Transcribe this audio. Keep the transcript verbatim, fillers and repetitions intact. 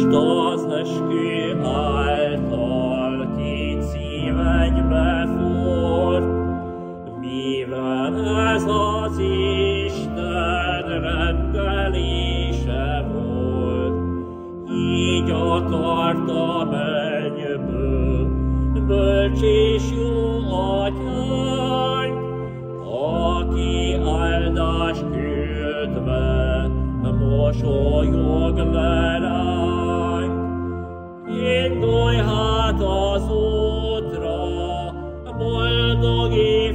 Most az eskü által két szívegybe fort, mivel ez az Isten rendelése volt. Így akart a mennyből bölcs és jó atyánk, aki áldás küldve mosolyog le ránk. Indulj hát az útra, boldog